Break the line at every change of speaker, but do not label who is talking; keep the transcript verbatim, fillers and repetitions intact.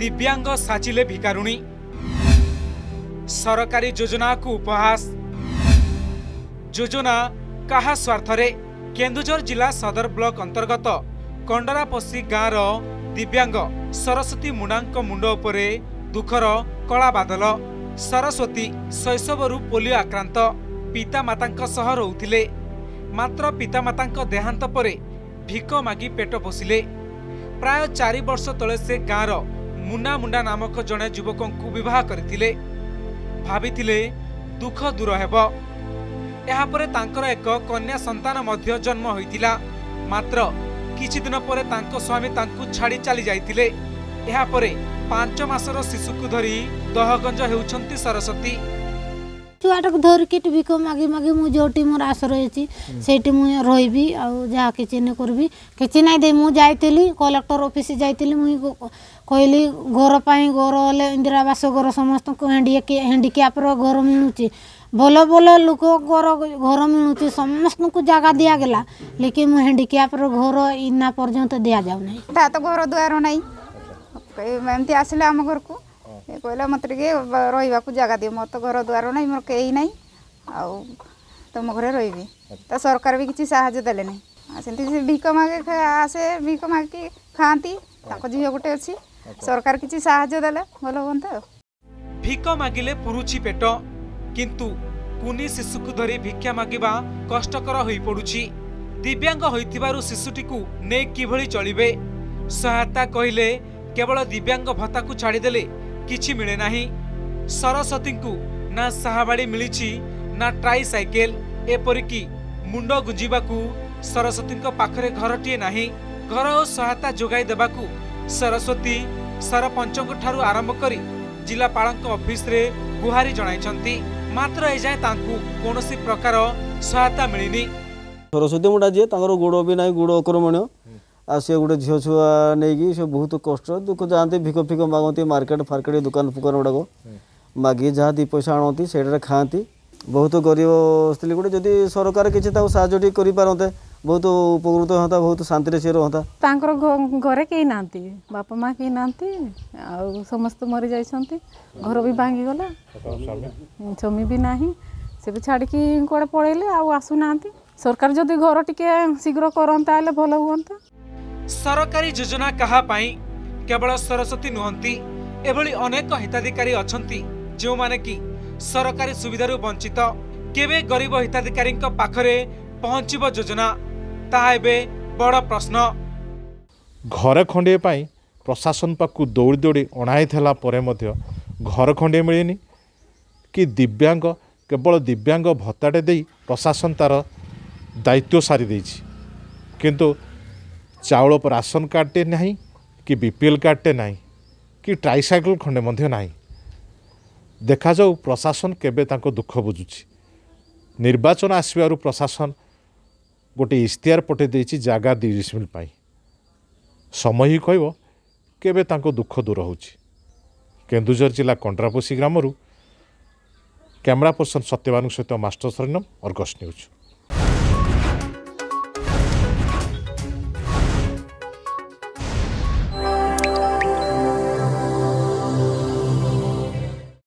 दिव्यांग साजिले भिकारुणी सरकारी योजना को उपहास योजना कहा स्वार्थरे केन्दुझर जिला सदर ब्लॉक अंतर्गत कंडरापसी गाँव दिव्यांग सरस्वती मुंडांक मुंड उपरे दुखर कला बादल। सरस्वती शैशवरु पोलियो आक्रांत पिता मातांक सह रहुथिले मात्र पिता मातांक देहांत परे भिक मागी पेट पोषिले। प्राय चारि वर्ष तले से गाँव मुन्ना मुंडा नामक जड़े युवक विवाह करथिले भाविथिले दुख दूर हेबो। यापर तांकर एक कन्या संतान मध्य जन्म होइतिला मात्र किछि दिन परे तांको स्वामी तांकु छाड़ी चली जाइतिले। यापर पांच मासर शिशु को धरी दहगंज हेउछंती सरस्वती।
छुआटाक धरिकी भिक मागी मागी मु जोटी मोर आस रही से रही जहाँ कि करबी कि ना दे मुझे कलेक्टर ऑफिस जाइली मुझे कहली घर पर घर हेल्ले इंदिरा आवास घर समस्त हैंडिक्यापर घर मिलूँ भल भल लोक घर मिलूँ समस्त को जगह दि गला लेकिन मु हैंडिक्यापर घर इना पर्यंत दि जाऊना
तो घर द्वार ना एमती आसिले आम घर को कहला मत रही जगह दियो मोर तो घर द्वार ना मोर कहीं ना तुम घरे रही तो सरकार भी किसी साहाय्य देले ना से भिक मागे आसे भिक मागी खाती झील गोटे अच्छी सरकार किसी साहाय्य देले भल हाँ।
भिक मागिले पुरुछि पेट किंतु कुनी शिशु को धरी भिक्षा मागिबा कष्टकर होई पड़ुछि। दिव्यांग होइतिबारु शिशुटी को ने किभଳି चलिबे सहायता कहिले केवल दिव्यांग भत्ता को छाड़ीदेले किछि मिले नाही। सरस्वती को ना साहाबाड़ी मिली ना ट्राई साइकेल एपरिकी मुंड गुंजिबाकू सरस्वती पाखरे घरटीए नाही। घर और सहायता जोगाई देबाकू सरस्वती सरपंचक ठारू आरंभ करी जिलापाल ऑफिस रे गुहारी जणाइछंती मात्र एजाए तांकू कोनोसी प्रकार सहायता मिलिनी।
सरस्वती मुंडा जी तांकर गोड़ भी नाही गोड़ अक्रमण्य आ सी गोटे झील छुआ नहीं से बहुत कष्ट दुख जाती भिक फिक मागती मार्केट फार्केट दुकान फुकान गुड़ाक मागी जहाँ दी पैसा आणती से खाती बहुत गरीब स्त्री गोटे जदि सरकार किसी साहय करते बहुत उपकृत हाँ बहुत शांति से रहता।
घरे कहीं ना बापा माँ कहीं ना समस्त मरी जाइछंती घर भी भांगी गला जमी भी नाही से भी छाड़ी कड़े पड़ेले आसुना सरकार जदि घर टिके शीघ्र करता भल हुआ।
सरकारी योजना कहा पाई केवल सरस्वती नुहंती एभली अनेक हिताधिकारी अछंती जो माने कि सरकारी सुविधारु वंचित केबे गरीब हिताधिकारी पाखरे पहुंचीबो योजना ताहा एबे बड़ प्रश्न।
घर खंडे पाई प्रशासन पाकु दौड़ी दौड़ी अणाई थला परे मध्य घर खंडे मिलेनी कि दिव्यांग केवल दिव्यांग भत्ताटे दे प्रशासन तार दायित्व सारी देछि किंतु चाउल पर राशन कार्डटे नहीं कि बीपीएल कार्डटे नहीं कि ट्राइसाइकल खंडे मध्य नहीं। देखा जाऊ प्रशासन केबे तांको दुख बुझुछि। निर्वाचन आसबारु प्रशासन गोटे इश्तिहार पठे देछि जागा दी डिसमिल पाई समय ही कहब केबे तांको दुख दूर होछि। केन्दुझर जिला कंडरापसी ग्रामरू कैमरा पर्सन सत्यवान सहित मास्टर सरनम अर्गस न्यूज।